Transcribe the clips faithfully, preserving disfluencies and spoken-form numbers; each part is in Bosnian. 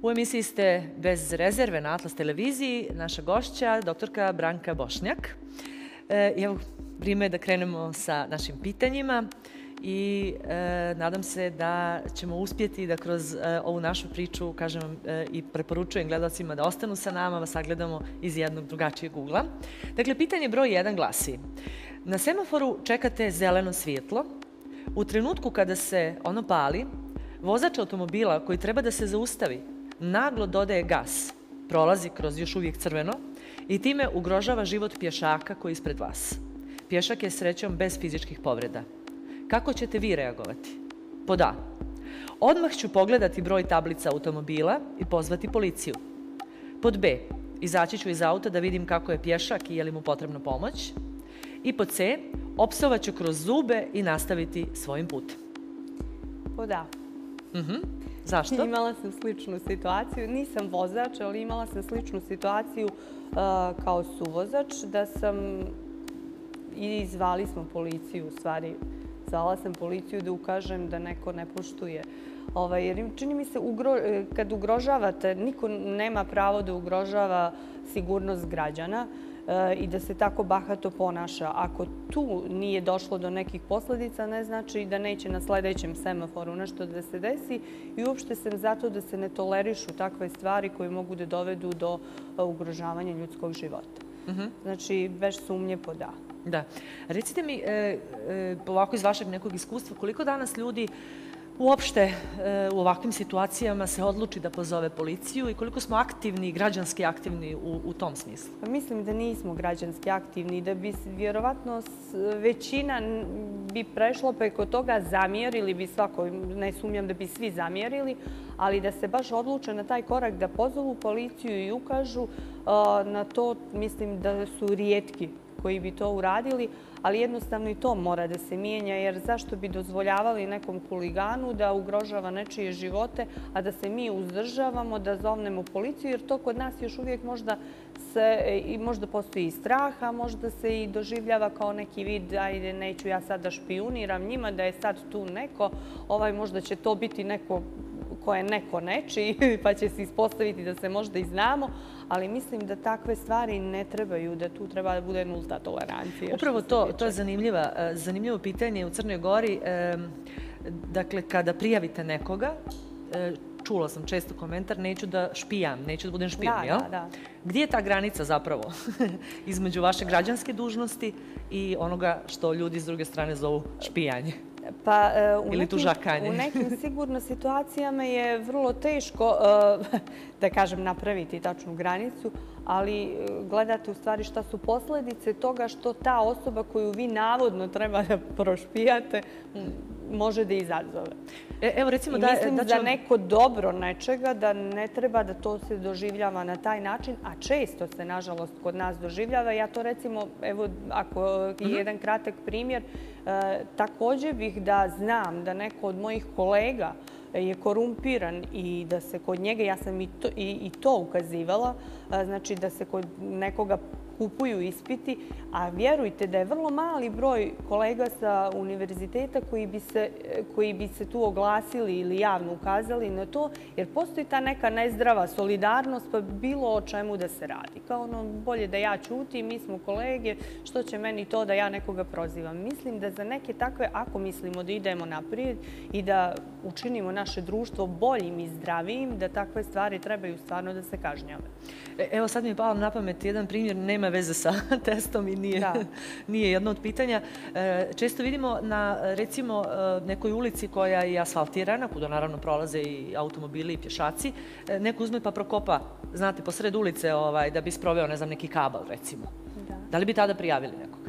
U emisiji ste bez rezerve na Atlas televiziji, naša gošća, doktorka Branka Bošnjak. E, evo, vrijeme je da krenemo sa našim pitanjima i e, nadam se da ćemo uspjeti da kroz e, ovu našu priču, kažem vam e, i preporučujem gledalcima da ostanu sa nama, da sagledamo iz jednog drugačijeg ugla. Dakle, pitanje broj jedan glasi: na semaforu čekate zeleno svjetlo. U trenutku kada se ono pali, vozač automobila koji treba da se zaustavi naglo dodaje gas, prolazi kroz još uvijek crveno i time ugrožava život pješaka koji je ispred vas. Pješak je srećom bez fizičkih povreda. Kako ćete vi reagovati? Pod A. Odmah ću pogledati broj tablica automobila i pozvati policiju. Pod B. Izaći ću iz auta da vidim kako je pješak i je li mu potrebna pomoć. I pod C. Opsovat ću kroz zube i nastaviti svojim putem. Pod A. Mhm. Zašto? Imala sam sličnu situaciju. Nisam vozač, ali imala sam sličnu situaciju uh, kao suvozač, da sam i zvali smo policiju, u stvari zvala sam policiju da ukažem da neko ne poštuje. Ovaj, jer čini mi se, ugro, kad ugrožavate, niko nema pravo da ugrožava sigurnost građana e, i da se tako bahato ponaša. Ako tu nije došlo do nekih posljedica, ne znači da neće na sljedećem semaforu nešto da se desi, i uopšte sam zato da se ne tolerišu takve stvari koje mogu da dovedu do ugrožavanja ljudskog života. Uh-huh. Znači, bez sumnje pod A. Da. Recite mi, e, e, ovako iz vašeg nekog iskustva, koliko danas ljudi uopšte e, u ovakvim situacijama se odluči da pozove policiju i koliko smo aktivni, građanski aktivni u, u tom smislu? Pa mislim da nismo građanski aktivni, da bi vjerovatno većina bi prešla preko toga, zamjerili bi svako, ne sumnjam da bi svi zamjerili, ali da se baš odluče na taj korak da pozovu policiju i ukažu na to, mislim da su rijetki koji bi to uradili, ali jednostavno i to mora da se mijenja, jer zašto bi dozvoljavali nekom huliganu da ugrožava nečije živote, a da se mi uzdržavamo, da zovnemo policiju, jer to kod nas još uvijek možda se, i možda postoji i strah, a možda se i doživljava kao neki vid, ajde, neću ja sad da špijuniram njima, da je sad tu neko, ovaj, možda će to biti neko ko je neko nečiji, pa će se ispostaviti da se možda i znamo, ali mislim da takve stvari ne trebaju, da tu treba da bude nulta tolerancija. Upravo to, to je zanimljiva, zanimljivo pitanje u Crnoj Gori. Dakle, kada prijavite nekoga, čula sam često komentar, neću da špijam, neću da budem špijun, jel? Da, da. Gdje je ta granica zapravo između vaše građanske dužnosti i onoga što ljudi s druge strane zovu špijanje? Pa, uh, u, Ili nekim, u nekim sigurno situacijama je vrlo teško, uh, da kažem, napraviti tačnu granicu, ali uh, gledate u stvari šta su posljedice toga što ta osoba koju vi navodno treba da prošpijate može da izazove. E, evo recimo I da, mislim da za ću... neko dobro nečega da ne treba da to se doživljava na taj način, a često se, nažalost, kod nas doživljava. Ja to recimo, evo, ako je uh-huh. jedan kratak primjer, uh, također bih da znam da neko od mojih kolega je korumpiran i da se kod njega, ja sam i to, i, i to ukazivala, znači da se kod nekoga kupuju ispiti, a vjerujte da je vrlo mali broj kolega sa univerziteta koji bi se, koji bi se tu oglasili ili javno ukazali na to, jer postoji ta neka nezdrava solidarnost, pa bilo o čemu da se radi. Kao ono, bolje da ja ćutim, mi smo kolege, što će meni to da ja nekoga prozivam. Mislim da za neke takve, ako mislimo da idemo naprijed i da učinimo naše društvo boljim i zdravijim, da takve stvari trebaju stvarno da se kažnjave. Evo sad mi je palo na pamet jedan primjer, nema veze sa testom i nije, nije jedno od pitanja. Često vidimo na, recimo, nekoj ulici koja je asfaltirana, kuda naravno prolaze i automobili i pješaci, neko uzme pa prokopa, znate, po sred ulice ovaj, da bi sproveo, ne znam, neki kabel, recimo. Da. Da li bi tada prijavili nekoga?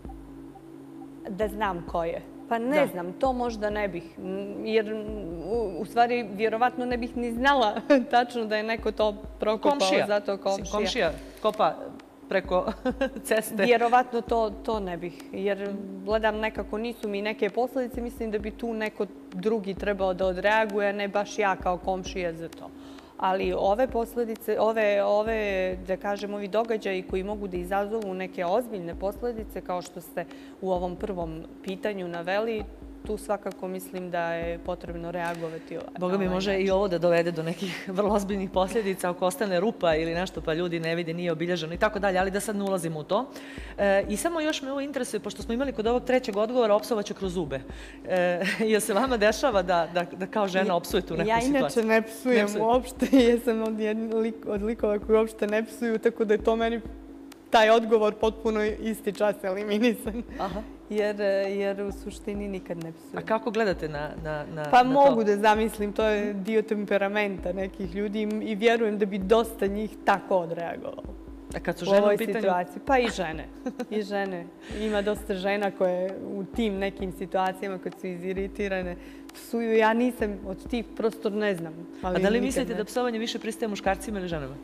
Da znam ko je. Pa ne da. znam, to možda ne bih, jer u, u stvari vjerovatno ne bih ni znala tačno da je neko to prokopao. Komšija. Zato komšija. Komšija kopa preko ceste. Vjerovatno to, to ne bih, jer gledam nekako nisu mi neke posljedice, mislim da bi tu neko drugi trebao da odreaguje, ne baš ja kao komšija za to. Ali ove posljedice, ove, ove, da kažem, ovi događaji koji mogu da izazovu neke ozbiljne posljedice, kao što ste u ovom prvom pitanju naveli, tu svakako mislim da je potrebno reagovati. Boga mi može i ovo da dovede do nekih vrlo ozbiljnih posljedica ako ostane rupa ili nešto pa ljudi ne vide, nije obilježeno i tako dalje, ali da sad ne ulazimo u to. I samo još me ovo interesuje, pošto smo imali kod ovog trećeg odgovora opsovaću kroz zube. Jel se vama dešava da kao žena opsuje tu neku situaciju? Ja inače ne psujem uopšte, jesam od likova koji uopšte ne psuju, tako da je to meni taj odgovor potpuno isti čas eliminisan. Jer u suštini nikad ne psujem. A kako gledate na to? Pa mogu da zamislim, to je dio temperamenta nekih ljudi i vjerujem da bi dosta njih tako odreagovalo. A kad su žene u pitanju? Pa i žene. I žene. Ima dosta žena koje u tim nekim situacijama kad su iziritirane psuju. Ja nisam od tih, prosto ne znam. A da li mislite da psovanje više pristaje muškarcima ili ženama?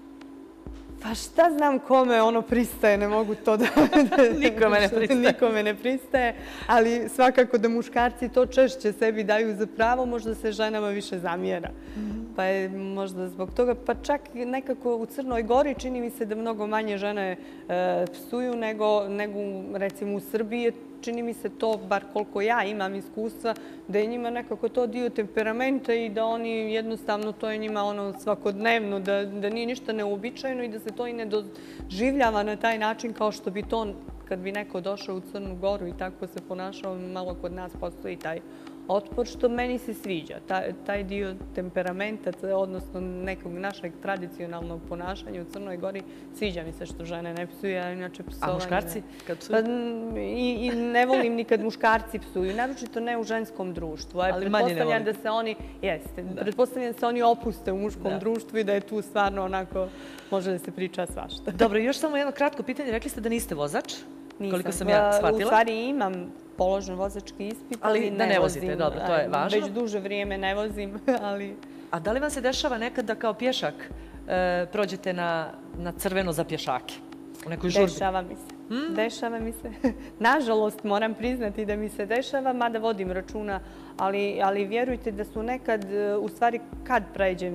Pa šta znam kome ono pristaje, ne mogu to da... Nikome ne pristaje. Nikome ne pristaje, ali svakako da muškarci to češće sebi daju za pravo, možda se ženama više zamjera. Pa je možda zbog toga, pa čak nekako u Crnoj Gori čini mi se da mnogo manje žene psuju nego recimo u Srbiji. Čini mi se to, bar koliko ja imam iskustva, da je njima nekako to dio temperamenta i da oni jednostavno to je njima ono svakodnevno, da nije ništa neuobičajeno i da se to i ne doživljava na taj način kao što bi to, kad bi neko došao u Crnu Goru i tako se ponašao, malo kod nas postoji taj otpor, što meni se sviđa. Taj dio temperamenta, odnosno nekog našeg tradicionalnog ponašanja u Crnoj Gori, sviđa mi se što žene ne psuju, a inače psovanje... A muškarci kad psuju? I ne volim ni kad muškarci psuju, naročito ne u ženskom društvu. Ali manje ne volim. Da se oni, jeste, pretpostavljam da se oni opuste u muškom društvu i da je tu stvarno onako, može da se priča svašta. Dobro, još samo jedno kratko pitanje. Rekli ste da niste vozač, koliko sam ja shvatila. U stvari imam položen vozački ispit, ali da ne vozite, dobro, to je važno. Već duže vrijeme ne vozim, ali... A da li vam se dešava nekad da kao pješak prođete na crveno za pješake? U nekoj žurbi? Dešava mi se. Dešava mi se. Nažalost, moram priznati da mi se dešava, mada vodim računa, ali vjerujte da su nekad, u stvari kad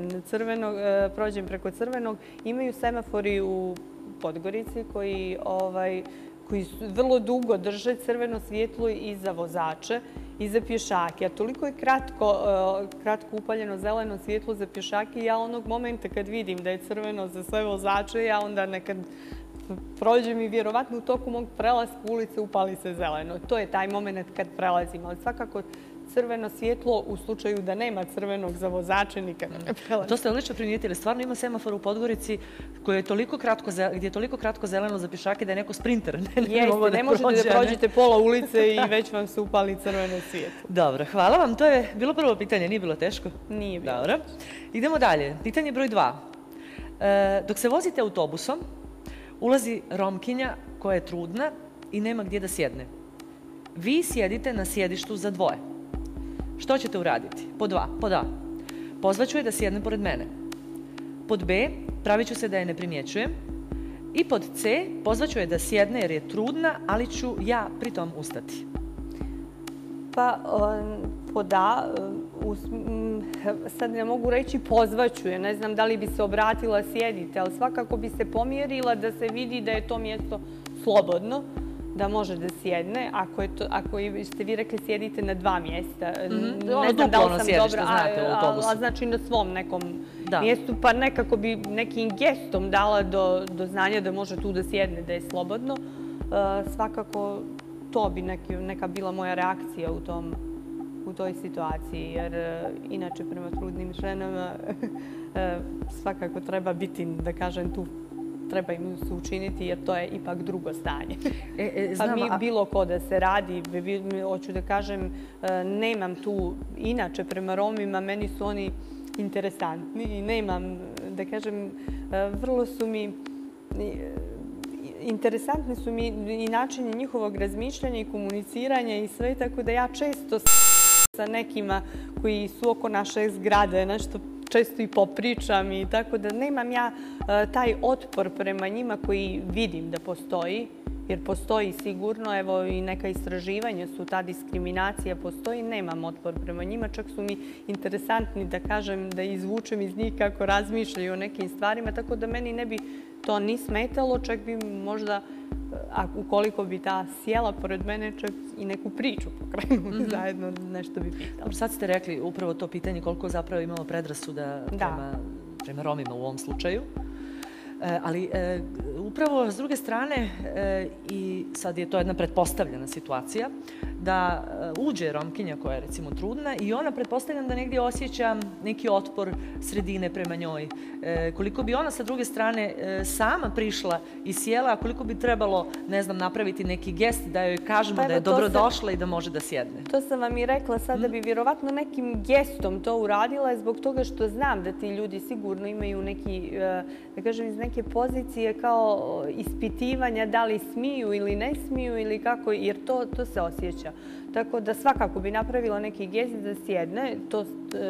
prođem preko crvenog, imaju semafori u Podgorici koji koji vrlo dugo drže crveno svjetlo i za vozače i za pješake. A toliko je kratko upaljeno zeleno svjetlo za pješake. Ja onog momenta kad vidim da je crveno za sve vozače, ja onda nekad prođem i vjerovatno u toku mog prelaska ulice upali se zeleno. To je taj moment kad prelazim. Ali svakako crveno svjetlo u slučaju da nema crvenog za vozače nikada ne prelazi. To ste odlično primijetili. Stvarno ima semafor u Podgorici gdje je toliko kratko zeleno za pješake da je neko sprinter. Jeste, ne možete da prođete pola ulice i već vam se upali crveno svjetlo. Dobro, hvala vam. To je bilo prvo pitanje, nije bilo teško? Nije bilo. Dobro. Idemo dalje. Pitanje broj dva. Dok se vozite autobusom, ulazi Romkinja koja je trudna i nema gdje da sjedne. Vi sjedite na sjedištu za dvoje. Što ćete uraditi? Pod dva. Pod A. Pozvaću je da sjedne pored mene. Pod B. Pravit ću se da je ne primjećujem. I pod C. Pozvaću je da sjedne jer je trudna, ali ću ja pritom ustati. Pa, pod A, sad ne mogu reći pozvaću je, ne znam da li bi se obratila sjedite, ali svakako bi se pomjerila da se vidi da je to mjesto slobodno, da može da sjedne. Ako ste vi rekli sjedite na dva mjesta, ne znam da li sam dobra, a znači na svom nekom mjestu, pa nekako bi nekim gestom dala do znanja da može tu da sjedne, da je slobodno. Svakako to bi neka bila moja reakcija u toj situaciji, jer inače prema trudnim ženama svakako treba biti, da kažem, tu treba im se učiniti, jer to je ipak drugo stanje. Pa mi bilo ko da se radi, hoću da kažem, nemam tu, inače prema Romima, meni su oni interesantni i nemam, da kažem, vrlo su mi, interesantni su mi i načini njihovog razmišljanja i komuniciranja i sve, tako da ja često sa nekima koji su oko naše zgrade, nešto često i popričam i tako da nemam ja taj otpor prema njima koji vidim da postoji, jer postoji sigurno, evo i neka istraživanja su, ta diskriminacija postoji, nemam otpor prema njima, čak su mi interesantni da kažem, da izvučem iz njih kako razmišljaju o nekim stvarima, tako da meni ne bi to ni smetalo, čak bi možda, ukoliko bi ta sjela pored mene, čak i neku priču pokrenu, zajedno nešto bi pitala. Sad ste rekli upravo to pitanje koliko zapravo imamo predrasuda prema Romima u ovom slučaju. Ali upravo s druge strane, i sad je to jedna pretpostavljena situacija, da uđe Romkinja koja je recimo trudna i ona pretpostavljam da negdje osjeća neki otpor sredine prema njoj. Koliko bi ona sa druge strane sama prišla i sjela, a koliko bi trebalo, ne znam, napraviti neki gest da joj kažemo da je dobrodošla i da može da sjedne. To sam vam i rekla sad da bi vjerovatno nekim gestom to uradila zbog toga što znam da ti ljudi sigurno imaju neki, da kažem, iz neke pozicije kao ispitivanja da li smiju ili ne smiju ili kako, jer to, to se osjeća. Tako da svakako bi napravila neki gest da sjedne, to,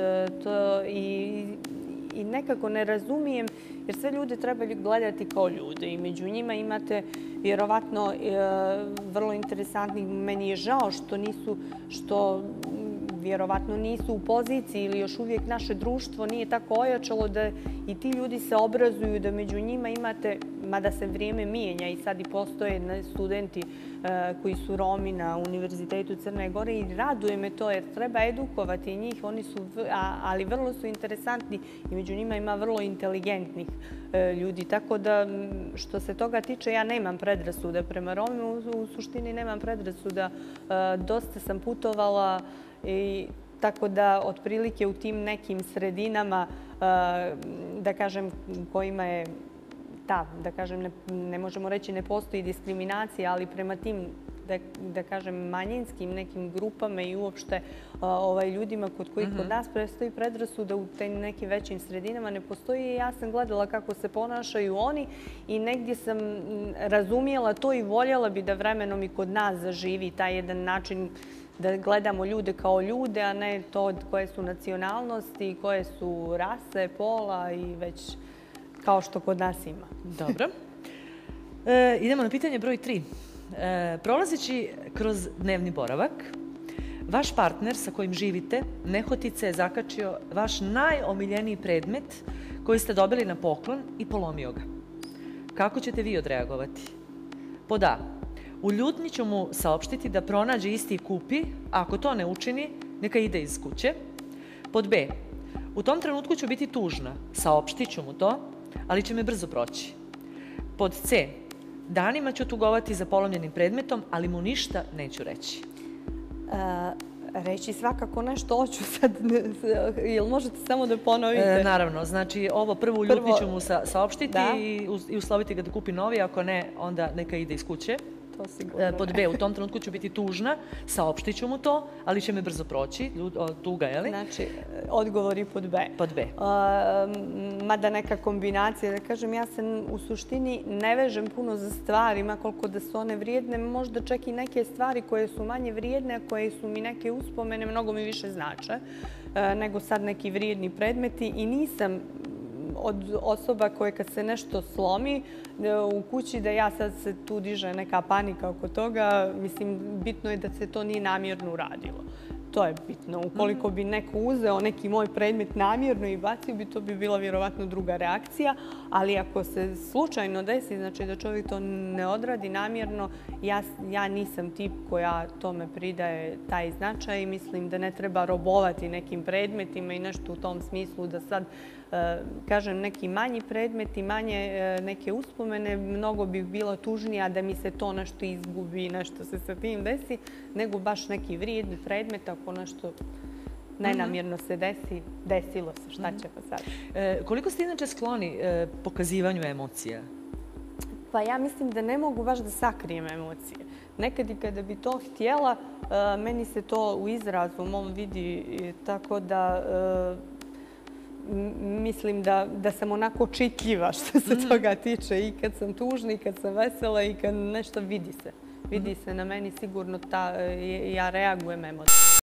to i, i nekako ne razumijem, jer sve ljude treba gledati kao ljude i među njima imate vjerovatno vrlo interesantnih, meni je žao što nisu, što vjerovatno nisu u poziciji ili još uvijek naše društvo nije tako ojačalo da i ti ljudi se obrazuju, da među njima imate, mada se vrijeme mijenja i sad i postoje studenti koji su Romi na Univerzitetu Crne Gore i raduje me to jer treba edukovati njih, oni su, ali vrlo su interesantni i među njima ima vrlo inteligentnih ljudi. Tako da što se toga tiče ja nemam predrasuda prema Romima, u suštini nemam predrasuda. Dosta sam putovala i tako da otprilike u tim nekim sredinama, da kažem, kojima je ta, da kažem, ne, ne možemo reći ne postoji diskriminacija, ali prema tim, da, da kažem, manjinskim nekim grupama i uopšte ovaj, ljudima kod kojih kod nas postoji predrasuda u tim nekim većim sredinama ne postoji. I ja sam gledala kako se ponašaju oni i negdje sam razumijela to i voljela bi da vremenom i kod nas zaživi taj jedan način da gledamo ljude kao ljude, a ne to koje su nacionalnosti, koje su rase, pola i već kao što kod nas ima. Dobro. E, idemo na pitanje broj tri. E, prolazeći kroz dnevni boravak, vaš partner sa kojim živite nehotice je zakačio vaš najomiljeniji predmet koji ste dobili na poklon i polomio ga. Kako ćete vi odreagovati? Pod A. U ljutnji ću mu saopštiti da pronađe isti i kupi, a ako to ne učini, neka ide iz kuće. Pod B. U tom trenutku ću biti tužna, saopštit ću mu to, ali će me brzo proći. Pod C. Danima ću tugovati za polomljenim predmetom, ali mu ništa neću reći. Reći svakako nešto hoću sad. Jel možete samo da ponovite? Naravno. Znači, ovo prvo u ljutnji ću mu saopštiti i usloviti ga da kupi novi, ako ne, onda neka ide iz kuće. Pod B, u tom trenutku ću biti tužna, saopštit ću mu to, ali će me brzo proći, tuga, je li? Znači, odgovor i pod B. Pod B. Mada neka kombinacija, da kažem, ja se u suštini ne vežem puno za stvarima, koliko da su one vrijedne, možda čak i neke stvari koje su manje vrijedne, a koje su mi neke uspomene, mnogo mi više znače, nego sad neki vrijedni predmeti i nisam od osoba koje kad se nešto slomi u kući da ja sad se tu diže neka panika oko toga, mislim, bitno je da se to nije namjerno uradilo. To je bitno. Ukoliko bi neko uzeo neki moj predmet namjerno i bacio bi, to bi bila vjerovatno druga reakcija, ali ako se slučajno desi, znači da čovjek to ne odradi namjerno, ja, ja nisam tip koja tome pridaje taj značaj i mislim da ne treba robovati nekim predmetima i nešto u tom smislu da sad kažem, neki manji predmeti, manje neke uspomene, mnogo bi bilo tužnija da mi se to nešto izgubi i nešto se sa tim desi, nego baš neki vrijedni predmet, ako nešto nenamjerno se desi, desilo se, šta će pa sad. Koliko ste inače skloni pokazivanju emocija? Pa ja mislim da ne mogu baš da sakrijem emocije. Nekad i kada bi to htjela, meni se to u izrazu mom vidi, tako da mislim da, da sam onako čitljiva što se toga tiče i kad sam tužna i kad sam vesela i kad nešto vidi se. Vidi se na meni sigurno, ta, ja reagujem emocijama.